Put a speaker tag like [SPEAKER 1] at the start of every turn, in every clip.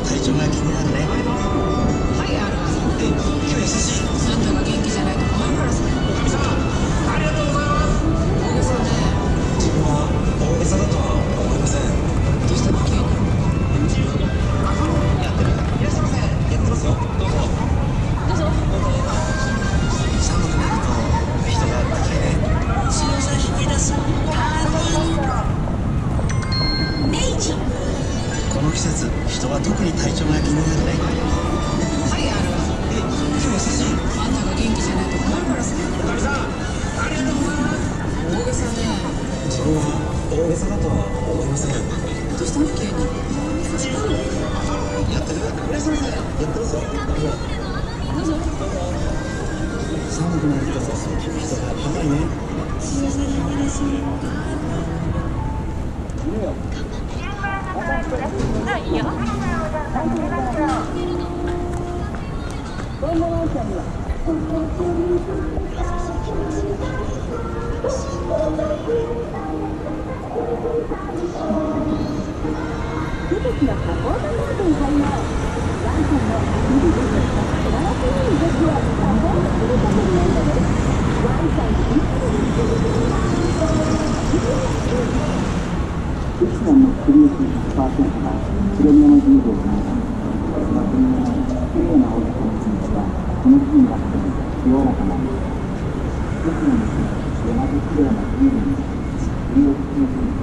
[SPEAKER 1] 体調が気になるね。
[SPEAKER 2] はい、
[SPEAKER 1] 今日優しい。
[SPEAKER 2] あんたが元気じゃないと困るからさ。
[SPEAKER 3] おかみさん、ありがとうございます。
[SPEAKER 2] 大げさね。
[SPEAKER 1] 自分は大げさだとは思いません。
[SPEAKER 2] どうしたの急に。
[SPEAKER 1] やってる。
[SPEAKER 3] いらっしゃいませ。
[SPEAKER 1] やってますよ。どうぞ。
[SPEAKER 2] どうぞ。
[SPEAKER 1] 寒くなると人が高いね。すいません、引き出す。
[SPEAKER 4] 明治。
[SPEAKER 1] この季節、人は特に体調が気になるね。
[SPEAKER 2] はい、
[SPEAKER 1] 今日優しい。
[SPEAKER 2] あんたが元気じゃないと困るからさ。
[SPEAKER 3] おかみさん、ありがとうございます。
[SPEAKER 2] 大げさね。
[SPEAKER 1] 自分は大げさだとは思いません。
[SPEAKER 2] どうしたの急に。
[SPEAKER 1] やってる。
[SPEAKER 3] いらっしゃいませ。
[SPEAKER 1] やってますよ。
[SPEAKER 2] どうぞ。
[SPEAKER 1] 寒くなると人が高いね。
[SPEAKER 4] すいません、引き出し。
[SPEAKER 5] いいよ。
[SPEAKER 6] 出てきのサポートモードに入ります。ワンちゃんのビビビとした素晴らしい動きをサポートすることになるのです。ワンちゃんに
[SPEAKER 7] 1年のクリエイティブ 100% がプレミアム人生となります。その国のきれいなおじさんの気持ちはこの日になって清らかなります。1年の同じきれいなビールにクリエイティブ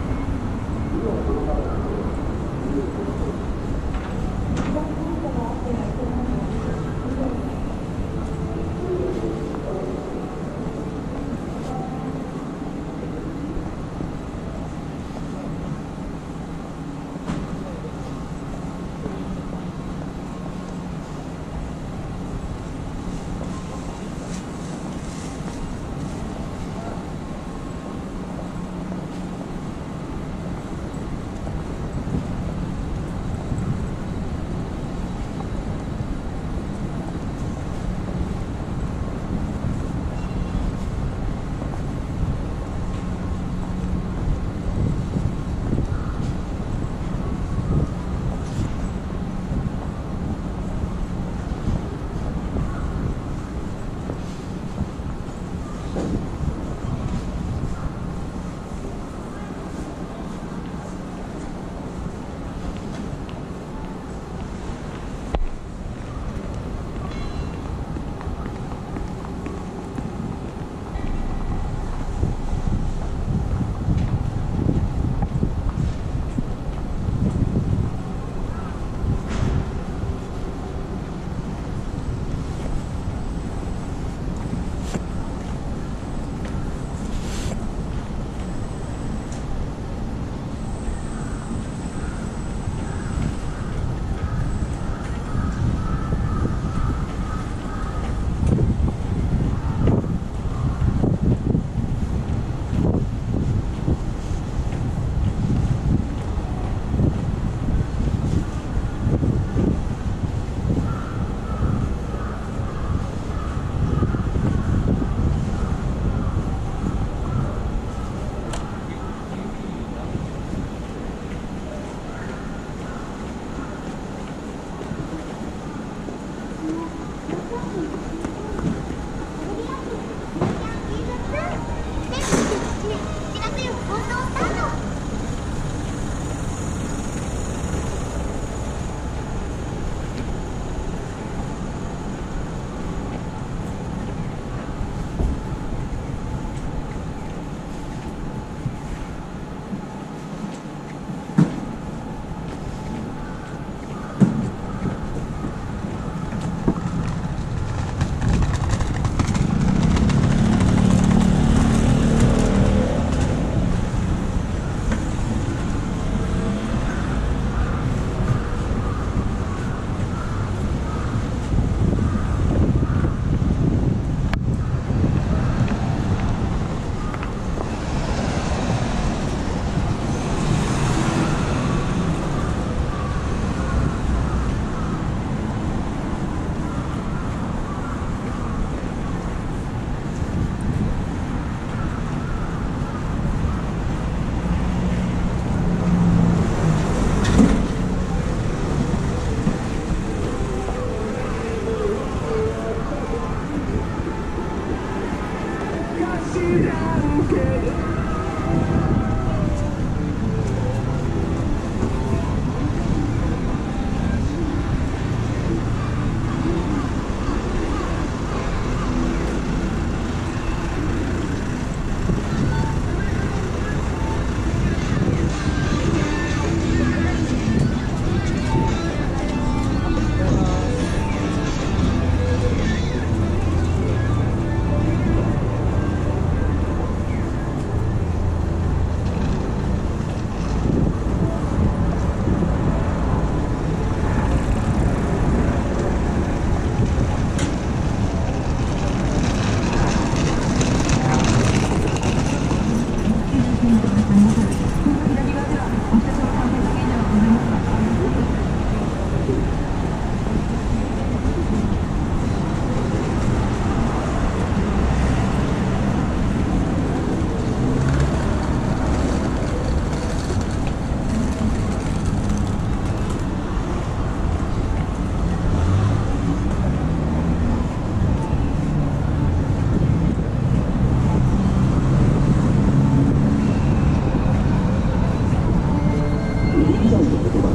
[SPEAKER 7] 以外のことが